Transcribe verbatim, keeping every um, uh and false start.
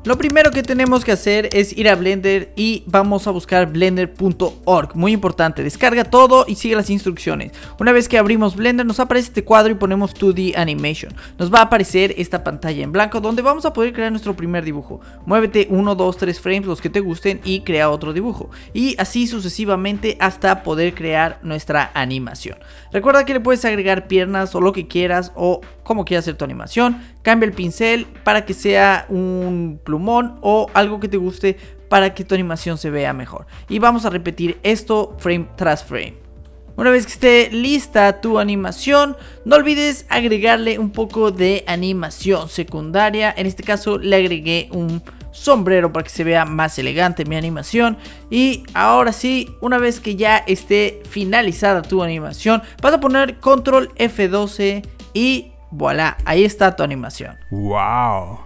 Lo primero que tenemos que hacer es ir a Blender y vamos a buscar blender punto org. Muy importante, descarga todo y sigue las instrucciones. Una vez que abrimos Blender nos aparece este cuadro y ponemos dos D Animation. Nos va a aparecer esta pantalla en blanco donde vamos a poder crear nuestro primer dibujo. Muévete uno, dos, tres frames, los que te gusten, y crea otro dibujo. Y así sucesivamente hasta poder crear nuestra animación. Recuerda que le puedes agregar piernas o lo que quieras o como quieras hacer tu animación. Cambia el pincel para que sea un plumón o algo que te guste para que tu animación se vea mejor. Y vamos a repetir esto frame tras frame. Una vez que esté lista tu animación, no olvides agregarle un poco de animación secundaria. En este caso le agregué un sombrero para que se vea más elegante mi animación. Y ahora sí, una vez que ya esté finalizada tu animación, vas a poner control F doce y voilà, ahí está tu animación. Wow.